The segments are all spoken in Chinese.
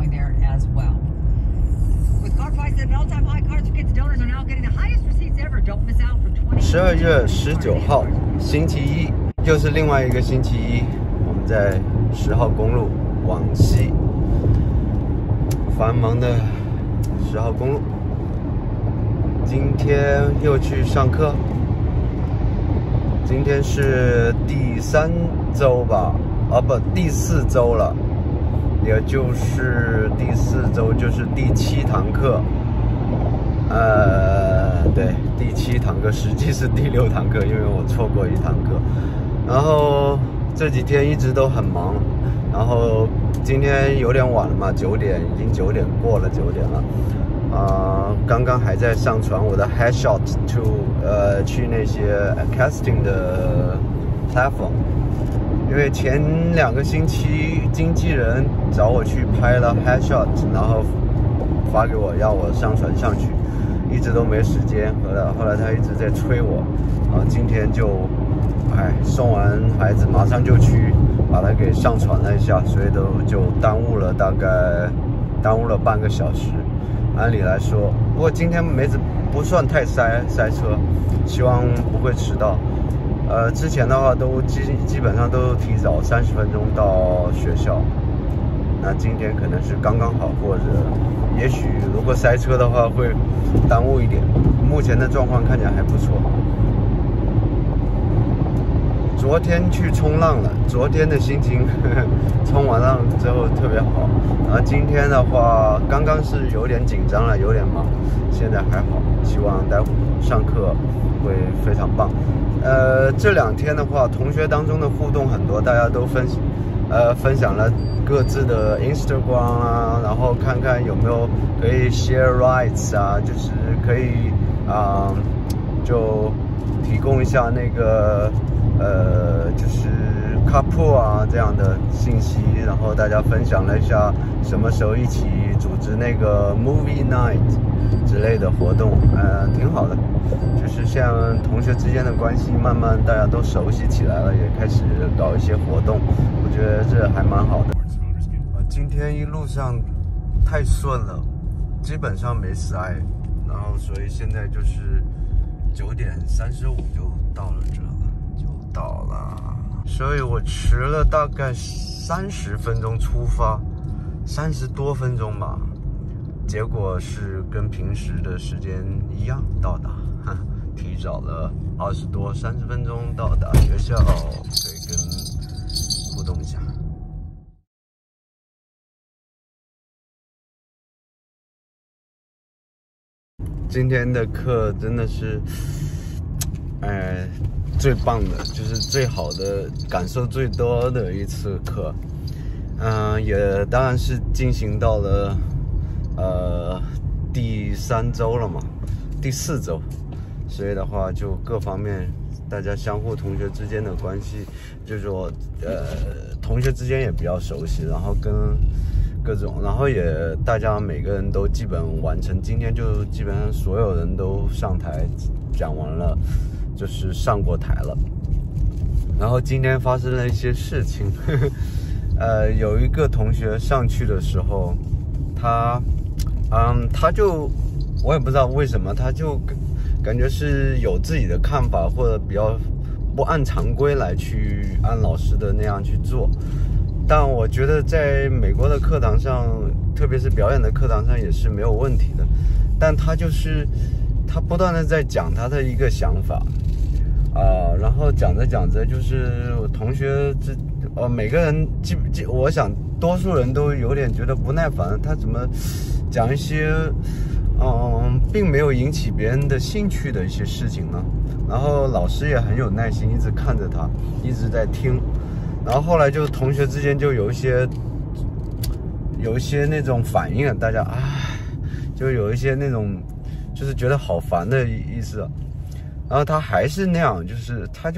going there as well. With car prices at an all-time high, car tickets donors are now getting the highest receipts ever. Don't miss out for 12月19号，星期一，又是另外一个星期一。我们在10号公路往西，繁忙的10号公路。今天又去上课。今天是第3周吧？不，第4周了。也就是第4周，就是第7堂课。对，第7堂课，实际是第6堂课，因为我错过1堂课。然后这几天一直都很忙，然后今天有点晚了嘛，9点，已经9点过了9点了。刚刚还在上传我的 headshot to 去那些 casting 的 platform。因为前2个星期经纪人找我去拍了 headshot， 然后发给我要我上传上去，一直都没时间。后来他一直在催我，今天就送完孩子马上就去把它给上传了一下，所以就耽误了半个小时。按理来说，不过今天不算太塞车，希望不会迟到。之前的话都基本上都提早30分钟到学校，那今天可能是刚刚好，或者也许如果塞车的话会耽误一点。目前的状况看起来还不错。昨天去冲浪了，昨天的心情冲完浪之后特别好。然后今天的话，刚刚是有点紧张了，有点忙，现在还好。希望待会上课会非常棒。这2天的话，同学当中的互动很多，大家都分享了各自的 Instagram 啊，然后看看有没有可以 share rights 啊，就是可以就提供一下那个就是 carpool 啊这样的信息，然后大家分享了一下什么时候一起组织那个 movie night 之类的活动，挺好的。就是像同学之间的关系，慢慢大家都熟悉起来了，也开始搞一些活动，我觉得这还蛮好的。今天一路上太顺了，基本上没塞，然后所以现在就是9点35就到了这了，所以我迟了大概30分钟出发，30多分钟吧，结果是跟平时的时间一样到达。提早了30分钟到达学校，可以跟互动一下。今天的课真的是，最棒的，就是最好的，感受最多的一次课。也当然是进行到了第3周了嘛，第4周。所以的话，就各方面大家同学之间的关系，就是说同学之间也比较熟悉，然后跟各种，然后也大家每个人都基本完成。今天就基本上所有人都上台讲完了，就是上过台了。然后今天发生了一些事情，有一个同学上去的时候，他就我也不知道为什么，他就感觉是有自己的看法，或者比较不按常规来去按老师的那样去做。但我觉得在美国的课堂上，特别是表演的课堂上也是没有问题的。但他不断的在讲他的一个想法，然后讲着就是同学每个人我想多数人都有点觉得不耐烦，他怎么讲一些并没有引起别人的兴趣的一些事情呢？然后老师也很有耐心，一直看着他，一直在听。然后后来就同学之间就有一些那种反应，大家就有一些那种就是觉得好烦的意思。然后他还是那样，就是他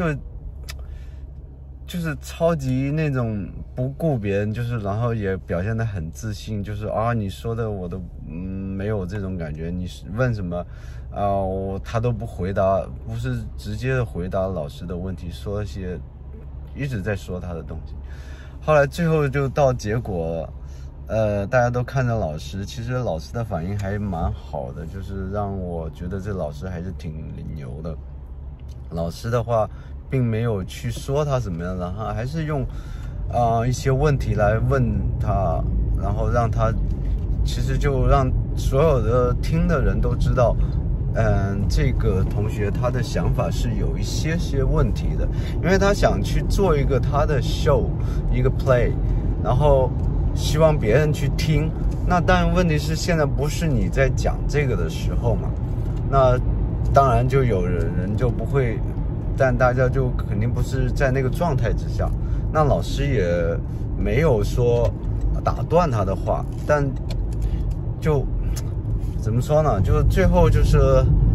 就是超级那种不顾别人，就是然后也表现得很自信，就是你说的我都没有这种感觉，你问什么他都不回答，不是直接的回答老师的问题，说一些一直在说他的东西。后来最后就到结果大家都看着老师，其实老师的反应还蛮好的，就是让我觉得这老师还是挺牛的。老师的话，并没有去说他怎么样，然后还是用一些问题来问他，然后让他，其实就让所有的听的人都知道，这个同学他的想法是有一些问题的，因为他想去做一个他的 show， 一个 play， 然后希望别人去听。那但问题是现在不是你在讲这个的时候嘛，那当然就有人就不会，但大家就肯定不是在那个状态之下。那老师也没有说打断他的话，但就怎么说呢？就最后就是，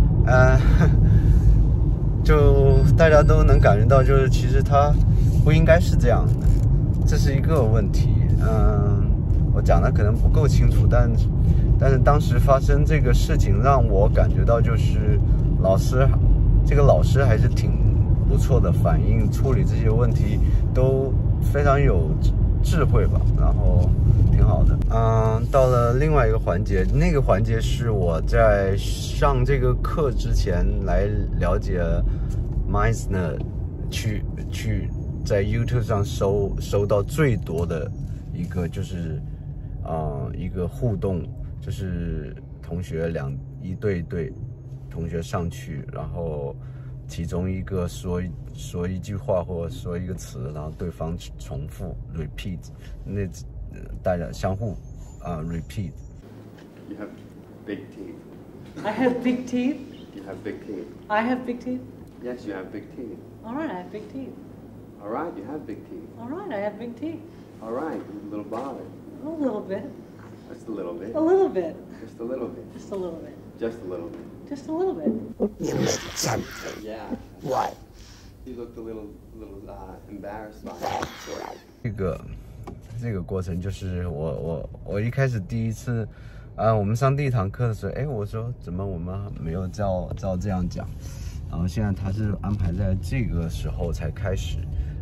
就大家都能感觉到，就是其实他不应该是这样的，这是一个问题。我讲的可能不够清楚，但是当时发生这个事情，让我感觉到就是这个老师还是挺不错的，反应处理这些问题都非常有智慧吧，然后挺好的。到了另外一个环节，那个环节是我在上这个课之前来了解 Meisner， 去在 YouTube 上收到最多的一个就是一个互动，就是同学一对同学上去，然后其中一个说一句话或者说一个词，然后对方重复 repeat， 那大家相互repeat。 You have big teeth. I have big teeth. You have big teeth. I have big teeth. Yes, you have big teeth. All right, I have big teeth. All right, you have big teeth. All right, I have big teeth. All right, a little bothered. A little bit. Just a little bit. A little bit. Just a little bit. Just a little bit. Just a little bit. Just a little bit. You missed something. Yeah. What? You looked a little embarrassed by it. 这个过程就是我一开始第一次我们上第一堂课的时候，我说怎么我们没有照这样讲，然后现在他是安排在这个时候才开始，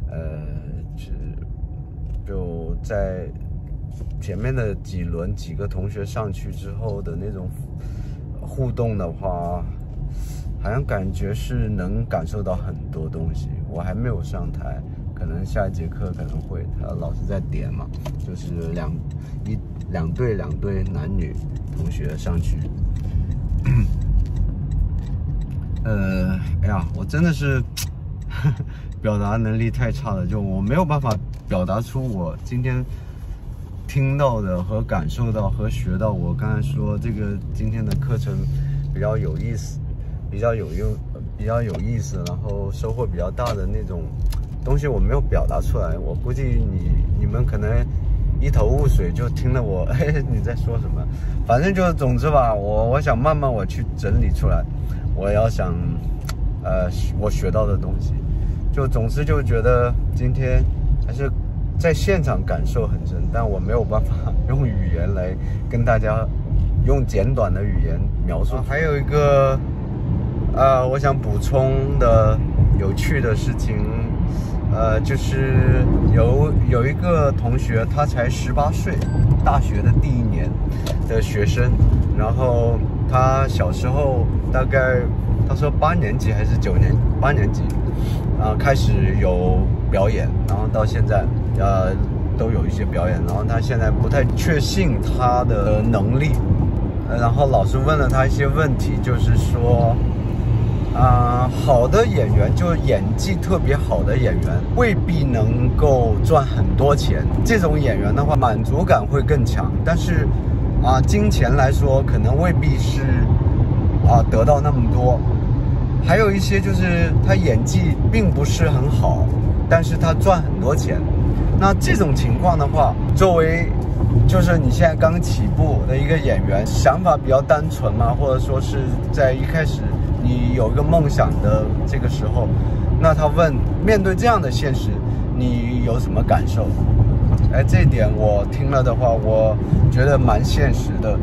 就在前面的几个同学上去之后的那种互动的话，好像感觉是能感受到很多东西。我还没有上台，可能下一节课可能会，他老师在点嘛，就是两对男女同学上去。我真的是表达能力太差了，就我没有办法表达出我今天听到的和感受到和学到。我刚才说这个今天的课程比较有意思，比较有意思，然后收获比较大的那种东西我没有表达出来。我估计你们可能一头雾水，就听了我你在说什么。反正就总之吧，我想慢慢我去整理出来，我要想我学到的东西。就总之就觉得今天还是在现场感受很深，但我没有办法用语言来跟大家用简短的语言描述。还有一个我想补充的有趣的事情，就是有一个同学，他才18岁，大学的第1年的学生，然后他小时候大概他说8年级还是8年级，开始有表演，然后到现在都有一些表演，然后他现在不太确信他的能力，然后老师问了他一些问题，就是说好的演员，就是演技特别好的演员，未必能够赚很多钱。这种演员的话，满足感会更强，但是金钱来说，可能未必是得到那么多。还有一些就是他演技并不是很好，但是他赚很多钱。那这种情况的话，作为就是你现在刚起步的一个演员，想法比较单纯嘛，或者说是在一开始你有一个梦想的这个时候，那他问面对这样的现实，你有什么感受？这一点我听了的话，我觉得蛮现实的，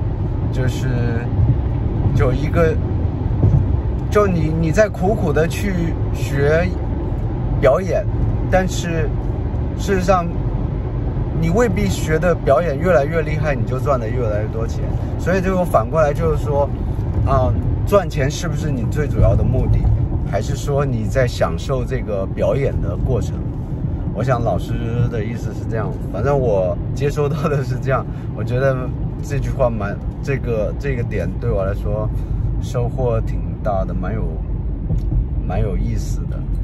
就你在苦苦的去学表演，但是事实上你未必学的表演越来越厉害，你就赚的越来越多钱。所以这个反过来就是说，赚钱是不是你最主要的目的，还是说你在享受这个表演的过程？我想老师的意思是这样，反正我接收到的是这样。我觉得这句话这个点对我来说收获挺大的，蛮有意思的。